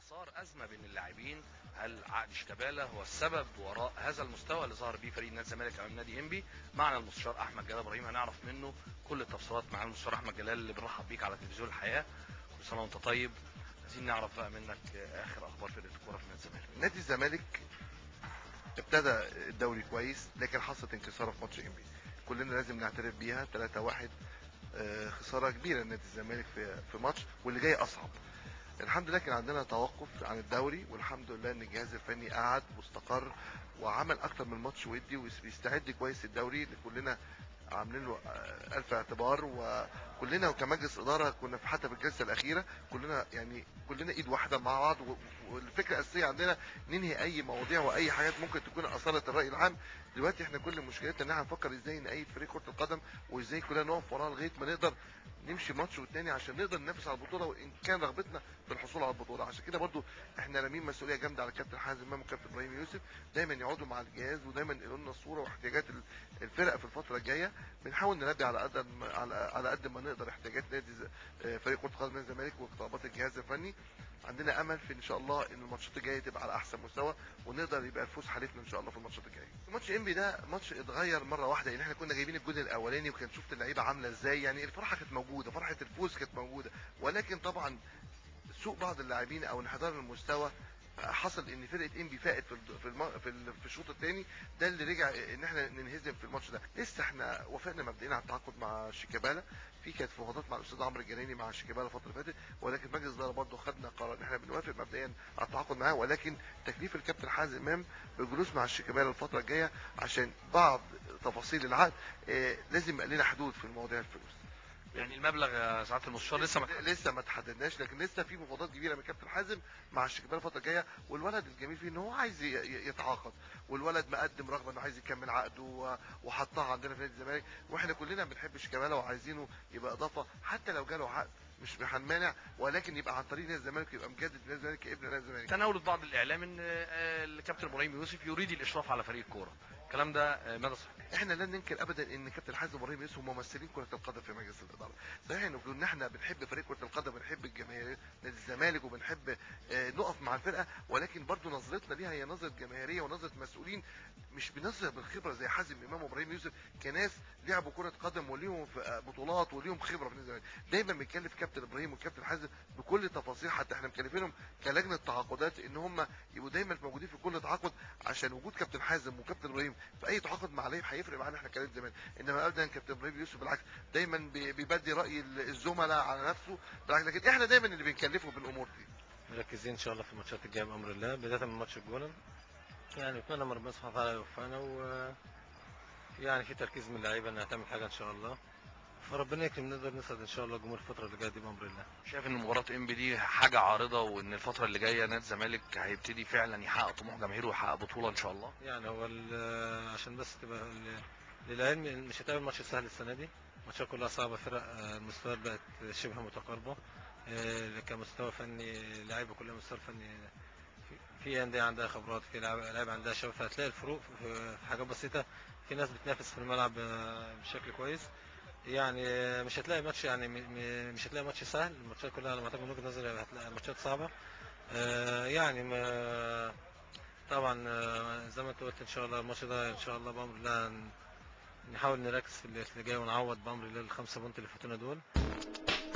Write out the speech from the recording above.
صار أزمة بين اللاعبين. هل عقد شيكابالا هو السبب وراء هذا المستوى اللي ظهر بيه فريق نادي الزمالك أمام نادي إنبي؟ معنا المستشار أحمد جلال إبراهيم، هنعرف منه كل التفصيلات. معنا المستشار أحمد جلال اللي بنرحب بيك على تلفزيون الحياة. كل سنة وأنت طيب. عايزين نعرف بقى منك آخر أخبار فرقة الكورة في نادي الزمالك. نادي الزمالك ابتدى الدوري كويس، لكن حصلت انكساره في ماتش انبي. كلنا لازم نعترف بيها 3-1. خساره كبيره لنادي الزمالك في ماتش، واللي جاي اصعب. الحمد لله كان عندنا توقف عن الدوري، والحمد لله ان الجهاز الفني قعد واستقر وعمل اكتر من ماتش ودي وبيستعد كويس الدوري. اللي كلنا عاملين له الف اعتبار، وكلنا كمجلس اداره كنا حتى في الجلسه الاخيره كلنا ايد واحده مع بعض. والفكره الاساسيه عندنا ننهي اي مواضيع واي حاجات ممكن تكون اثرت الراي العام. دلوقتي احنا كل مشكلتنا ان احنا نفكر ازاي نأيد فريق كره القدم، وازاي كلنا نقف وراه لغايه ما نقدر نمشي ماتش والتاني عشان نقدر ننافس على البطوله، وان كان رغبتنا في الحصول على البطوله. عشان كده برضو احنا رامين مسؤوليه جامده على كابتن حازم امام وكابتن ابراهيم يوسف، دايما يقعدوا مع الجهاز ودايما يقولوا لنا الصوره واحتياجات الفرق في الفتره الجايه. بنحاول نلبي على قد ما نقدر احتياجات نادي فريق كره القدم نادي الزمالك وطلبات الجهاز الفني. عندنا امل في ان شاء الله ان الماتشات الجايه تبقى على احسن مستوى، ونقدر يبقى الفوز حليفنا ان شاء الله في الماتشات الجايه. ماتش انبي ده ماتش اتغير مره واحده، لان احنا كنا جايبين الجون الاولاني وكان شفت اللعيبه عامله ازاي. يعني الفرحه كانت موجوده، فرحه الفوز كانت موجوده، ولكن طبعا سوء بعض اللاعبين او انحدار المستوى حصل ان فرقه انبي فاقت في الشوط الثاني. ده اللي رجع ان احنا ننهزم في الماتش ده. لسه احنا وافقنا مبدئيا على التعاقد مع شيكابالا، كانت فوضات مع الاستاذ عمرو الجنايني مع شيكابالا الفتره اللي فاتت، ولكن مجلس الاداره برضه خدنا قرار ان احنا بنوافق مبدئيا على التعاقد معاه، ولكن تكليف الكابتن حازم امام بالجلوس مع شيكابالا الفتره الجايه عشان بعض تفاصيل العقد لازم يبقى لنا حدود في مواضيع الفلوس. يعني المبلغ يا سعاده المستشار لسه ما تحددناش، لكن لسه في مفاوضات كبيره من كابتن حازم مع الشيكابالا الفتره الجايه. والولد الجميل فيه ان هو عايز يتعاقد، والولد مقدم رغبه انه عايز يكمل عقده وحطها عندنا في نادي الزمالك. واحنا كلنا بنحب شيكابالا وعايزينه يبقى اضافه، حتى لو جاله عقد مش هنمانع، ولكن يبقى عن طريق نادي الزمالك، يبقى مجدد نادي الزمالك كابن نادي الزمالك. تناولت بعض الاعلام ان الكابتن ابراهيم يوسف يريد الاشراف على فريق الكوره، الكلام ده ماذا صحيح؟ احنا لن ننكر ابدا ان كابتن حازم ابراهيم يوسف ممثلين كره القدم في مجلس الاداره. صحيح ان احنا بنحب فريق كره القدم، بنحب الجماهير نادي الزمالك، وبنحب نقف مع الفرقه، ولكن برضو نظرتنا ليها هي نظره جماهيريه ونظره مسؤولين، مش بنظره بالخبره زي حازم امام وابراهيم يوسف كناس لعبوا كره قدم وليهم بطولات وليهم خبره في نادي الزمالك. دايما بنكلف كابتن ابراهيم والكابتن حازم بكل تفاصيل، حتى احنا مكلفينهم كلجنه تعاقدات ان هم يبقوا دايما موجودين في كل تعاقد، عشان وجود كابتن حازم وكابتن ابراهيم في اي تعاقد مع لعيب هيفرق معانا احنا كنادي الزمالك. انما ابدا كابتن ابراهيم يوسف بالعكس دايما بيبدي راي الزملاء على نفسه بالعكس، لكن احنا دايما اللي بنكلفه بالامور دي. مركزين ان شاء الله في الماتشات الجايه بامر الله، بدايه من ماتش الجونه. يعني اتمنى من ربنا سبحانه وتعالى يوفقنا، ويعني في تركيز من اللعيبه انها تعمل حاجه ان شاء الله، فربنا يكرم نقدر نسعد ان شاء الله الجمهور الفتره اللي جايه دي بامر الله. شايف ان مباراه انبي دي حاجه عارضه، وان الفتره اللي جايه نادي الزمالك هيبتدي فعلا يحقق طموح جماهيره ويحقق بطوله ان شاء الله؟ يعني هو عشان بس تبقى للعلم مش هتقابل ماتش سهل السنه دي، الماتشات كلها صعبه، فرق المستويات بقت شبه متقاربه، كمستوى فني لعيبه كلها مستوى فني، في انديه عندها خبرات، في لعيبه عندها شباب، فهتلاقي الفروق في حاجات بسيطه. في ناس بتنافس في الملعب بشكل كويس. يعني مش هتلاقي ماتش، يعني مش هتلاقي ماتش سهل، الماتشات كلها على ما اعتقد من وجهه نظري هتلاقي ماتشات صعبه. يعني طبعا زي ما انت قلت ان شاء الله الماتش ده ان شاء الله بامر الله نحاول نركز في اللي جاي ونعوض بامر الله ال5 بونت اللي فاتونا دول.